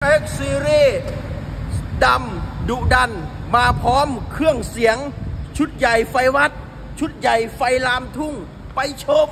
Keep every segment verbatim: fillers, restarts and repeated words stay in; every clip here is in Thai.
X Series ดำดุดันมาพร้อมเครื่องเสียงชุดใหญ่ไฟวัดชุดใหญ่ไฟลามทุ่งไปชม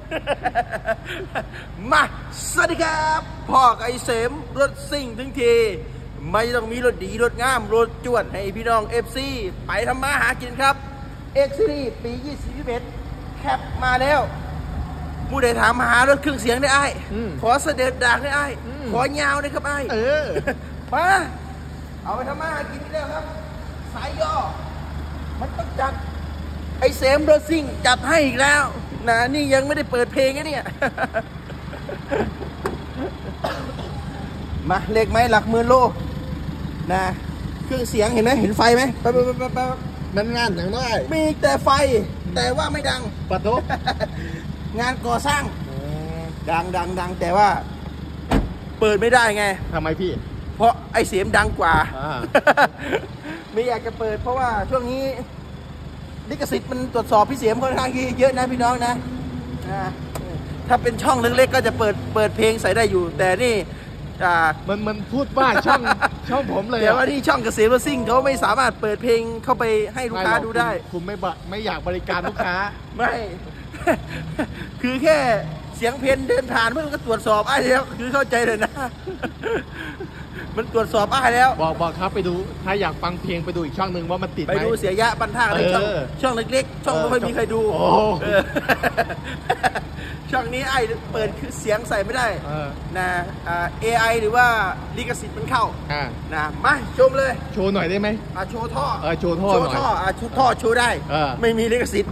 มาสวัสดีครับพ่อไอเสมรถซิ่งทั้งทีไม่ต้องมีรถดีรถงามรถจวดให้พี่น้อง เอฟ ซี ไปทำมาหากินครับ X Series ปียี่สิบยี่สิบเอ็ดแคปมาแล้วผู้ใดถามหารถเครื่องเสียงได้ไอ้ขอเสด็จดังได้ไอ้ขอยาวได้ครับไอ้เออมาเอาไปทำมาหากินแล้วครับสายย่อมันต้องจัดไอเสมรถซิ่งจัดให้อีกแล้วนะนี่ยังไม่ได้เปิดเพลงนะเนี่ย มาเลขไหมหลักหมื่นโลนะเครื่องเสียงเห็นไหมเห็นไฟไหมไปไปไปไปมันงานอย่างน้อยมีแต่ไฟแต่ว่าไม่ดังปะทุงานก่อสร้างดังดังดังแต่ว่าเปิดไม่ได้ไงทำไมพี่เพราะไอเสียงดังกว่า ไม่อยากจะเปิดเพราะว่าช่วงนี้ลิขสิทธิ์มันตรวจสอบพี่เสียงค่อนข้างเยอะนะพี่น้องนะถ้าเป็นช่องเล็กๆก็จะเปิดเปิดเพลงใส่ได้อยู่แต่นี่มันมันพูดว่าช่องช่องผมเลยแต่ว่าที่ช่องเกษตรรถซิ่งเขาไม่สามารถเปิดเพลงเข้าไปให้ลูกค้าดูได้คุณไม่ไม่อยากบริการลูกค้าไม่คือแค่เสียงเพลงเดินผ่านมันก็ตรวจสอบอ้ายแล้วคือเข้าใจเลยนะมันตรวจสอบอ้ายแล้วบอกบอกครับไปดูถ้าอยากฟังเพลงไปดูอีกช่องหนึ่งว่ามันติดไหมไปดูเสียยะบันท่าอะไรช่องช่องเล็กๆช่องไม่ค่อยมีใครดูช่องนี้ไอ้เปิดคือเสียงใส่ไม่ได้นะเอไอหรือว่าลิขสิทธิ์มันเข้านะมาชมเลยโชว์หน่อยได้ไหมโชว์ท่อเออโชว์ท่อหน่อยโชว์ท่อโชว์ท่อโชว์ได้ไม่มีลิขสิทธิ์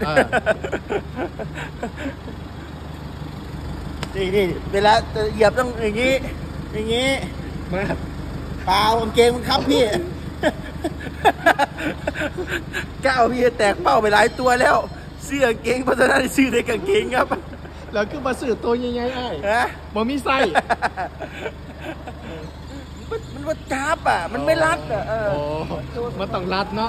นี่นี่เวลาเหยียบต้องอย่างนี้อย่างนี้มาเปล่ากางเกงมันครับพี่ก้าวพี่แตกเป้าไปหลายตัวแล้วเสื้อกางเกงพัฒนาซื้อในกางเกงครับแล้วก็มาซื้อตัวใหญ่ๆไอ้บ่มีไส้มันว่าจับอ่ะมันไม่รัดอ่ะโอ้มันต้องรัดเนาะ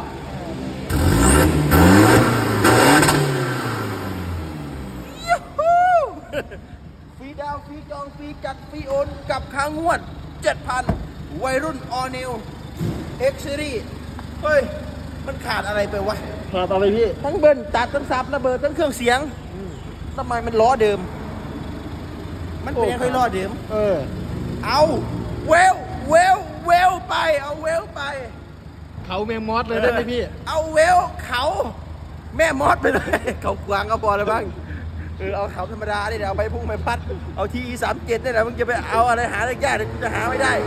ฟรีดาวฟรีจองฟรีจัดฟรีโอนกับค่างวด เจ็ดพัน วัยรุ่น All New X Series เฮ้ยมันขาดอะไรไปวะขาดอะไรพี่ทั้งเบิ้ลตัดทั้งซับระเบิดทั้งเครื่องเสียงทำไมมันล้อเดิมมันเป็นยังไงล้อเดิมเออเอาเวลเวลเวลไปเอาเวลไปเขาแม่มอสเลยได้ไหมพี่เอาเวลเขาแม่มอสไปเลยเขากวางก็พอแล้วบ้างเออเอาเขาธรรมดาได้เดี๋ยวเอาไปพุ่งไปพัดเอาทีสามเจ็ดได้แหละมึงจะไปเอาอะไรหาได้ยากเลยมึงจะหาไม่ได้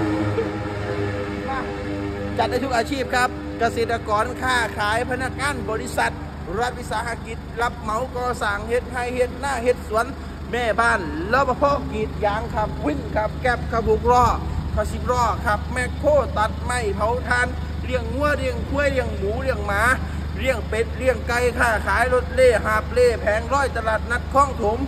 จัดได้ทุกอาชีพครับเกษตรกรค้าขายพนักงานบริษัทรัฐวิสาหกิจรับเหมาก่อสร้างเฮ็ดไร่เฮ็ดหน้าเฮ็ดสวนแม่บ้านรปภกรีดยางขับวิ่งขับแก๊บขับบุกล้อขับสิบล้อขับแมคโครตัดไม้เผาทานเลี้ยงวัวเลี้ยงควายเลี้ยงหมูเลี้ยงหมาเลี้ยงเป็ดเลี้ยงไก่ค้าขายรถเล่หาบเล่แผงร้อยตลาดนัดคลองถม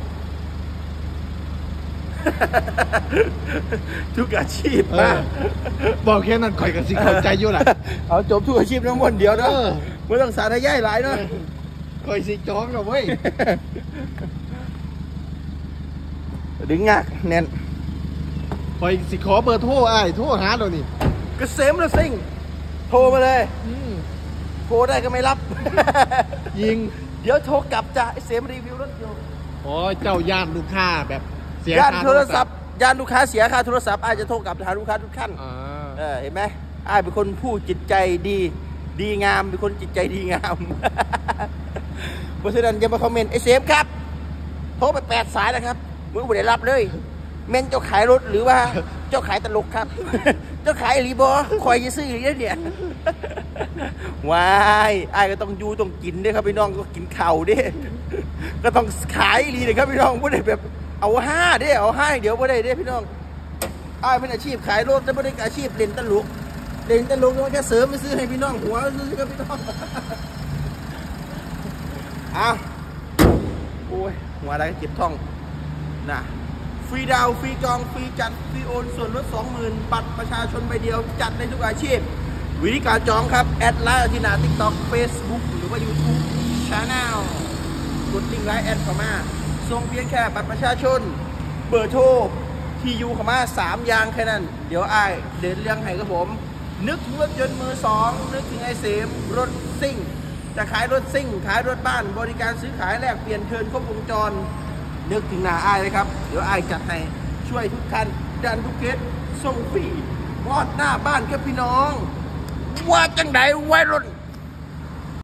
ทุกอาชีพนะบอกแค่นั้นข่อยกับสิเข้าใจอยู่แหละเอาจบทุกอาชีพทั้งหมดเดียวนะไม่ต้องสาธยายหลายเนาะข่อยสิจ้องหรอเว้ยดึงงักแน่นข่อยสิขอเบอร์โทรไอ้โทรหาเรานี่เกษมรถซิ่งโทรมาเลยโทรได้ก็ไม่รับยิงเดี๋ยวโทรกลับจ้ะไอเสมรีวิวรถอยู่อ๋อเจ้าย่านลูกค้าแบบเสียค่าโทรศัพท์ย่านลูกค้าเสียค่าโทรศัพท์อาจจะโทรกลับหาลูกค้าทุกท่านเออเห็นไหมอ้ายเป็นคนผู้จิตใจดีดีงามเป็นคนจิตใจดีงามเพราะฉะนั้นอย่ามาคอมเมนต์ไอเสมครับโทรไปแปดสายนะครับมึงไม่ได้รับเลยเม่นเจ้าขายรถหรือว่าเจ้าขายตลกครับเจ้าขายรีบอคอยจะซื้ออย่างนี้เนี่ยวายไอ้ก็ต้องยูต้องกินด้วยครับพี่น้องก็กินเข่าดิก็ต้องขายรีเลยครับพี่น้องไม่ได้แบบเอาห้าดิเอาห้าเดี๋ยวไม่ได้ดิพี่น้องไอ้เป็นอาชีพขายรถแต่ไม่ได้อาชีพเล่นตลกเล่นตลกมันแค่เสริมไม่ซื้อให้พี่น้องหัวซื้อครับพี่น้องอ้าวโอ้ยหัวอะไรเจ็บท้องนะฟรีดาวฟรีจองฟรีจัดฟรีโอนส่วนลด สองหมื่น บัตรประชาชนใบเดียวจัดในทุกอาชีพวิธีการจองครับแอดไลน์ที่หน้า ติ๊กต็อก เฟซบุ๊ก หรือว่า ยูทูบ Channel กดลิงก์ไลน์แอดเข้ามาส่งเพียงแค่บัตรประชาชนเบอร์โทรที่อยู่เข้ามาสามอย่างแค่นั้นเดี๋ยวอ้ายเดินเรื่องให้กับผมนึกถึงรถยนต์มือสองนึกถึงไอเสมรถซิ่งจะขายรถซิ่งขายรถบ้านบริการซื้อขายแลกเปลี่ยนเทิร์นครบวงจรนึกถึงหน้าอ้ายเลยครับเดี๋ยวอ้ายจัดให้ช่วยทุกคันดันทุกเคสส่งฟรีวอดหน้าบ้านครับพี่น้องว่าจังไดไว้รถ